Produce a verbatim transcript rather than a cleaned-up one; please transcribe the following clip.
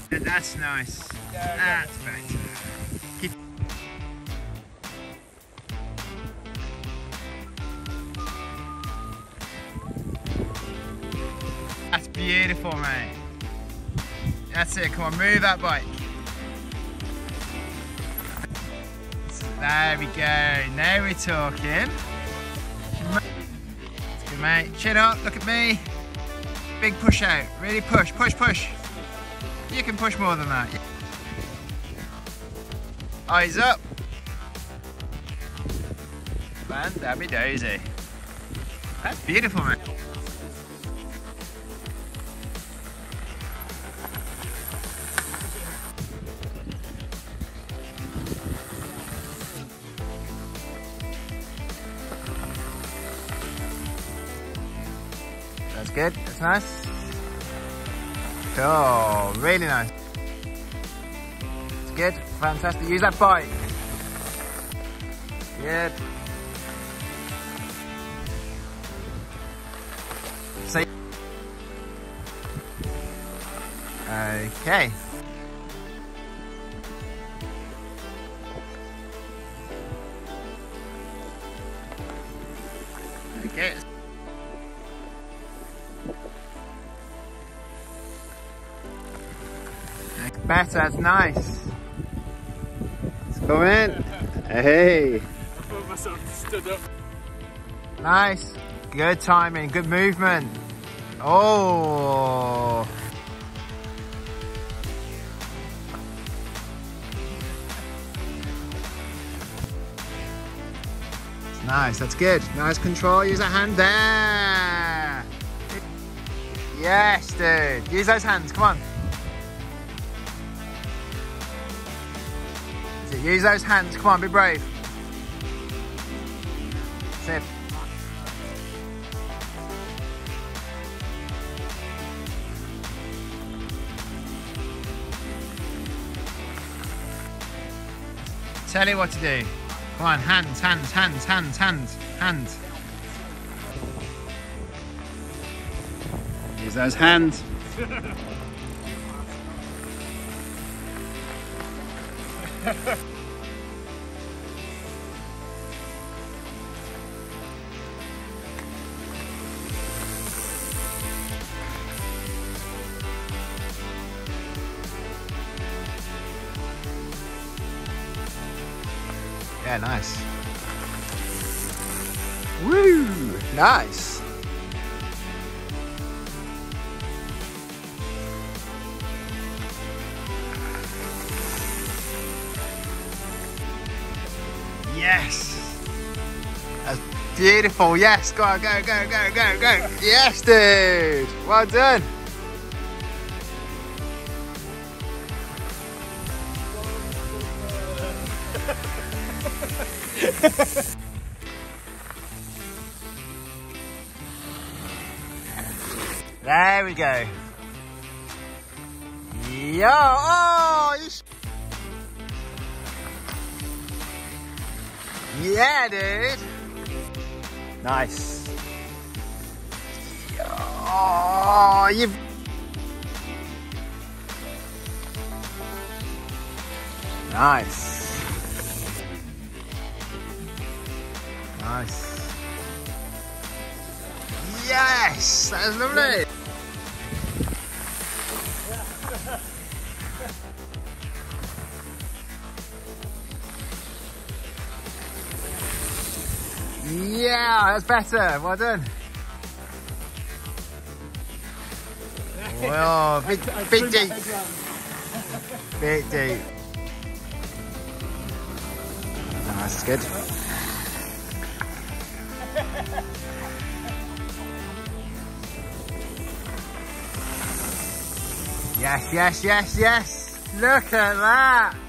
That's nice. That's better. Keep That's beautiful, mate. That's it, come on, move that bike. There we go, now we're talking. That's good, mate. Chin up, look at me. Big push out, really push, push, push. You can push more than that. Eyes up. Man, dabby dozy. That's beautiful, mate. That's good, that's nice. Oh, really nice. It's good, fantastic. Use that bike. Good. So, okay. Okay. Better, that's nice. Let's go in. Hey. I thought myself stood up. Nice. Good timing, good movement. Oh. It's nice, that's good. Nice control, use that hand there. Yes, dude. Use those hands, come on. Use those hands, come on, be brave. That's it. Tell you what to do. Come on, hands, hands, hands, hands, hands, hands. Use those hands. Yeah, nice. Woo! Nice. Yes. That's beautiful. Yes. Go on, go, go, go, go, go. Yes, dude. Well done. There we go. Yo, oh, you sh yeah, dude. Nice. Oh, you've nice. Nice. Yes, that was lovely. Yeah, that's better. Well done. Well, big, big deep. Big deep. That's good. Yes, yes, yes, yes. Look at that.